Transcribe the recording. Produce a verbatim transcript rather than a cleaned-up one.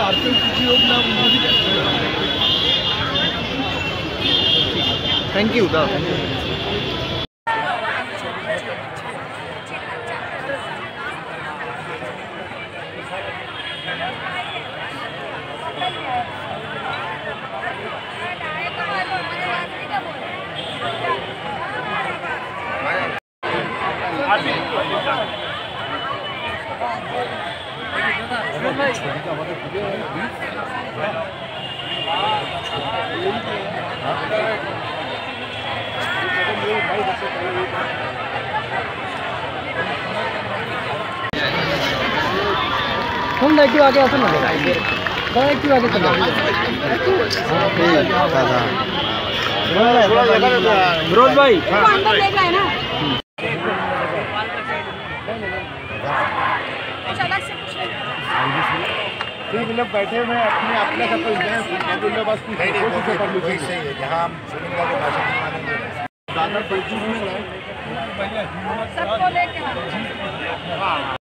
thank you दा हम एक आगे आते ना एक आगे चलो फिरोज भाई लोग बैठे हुए अपने अपने सब बस सही है जहाँ हम भाषा सबको लेके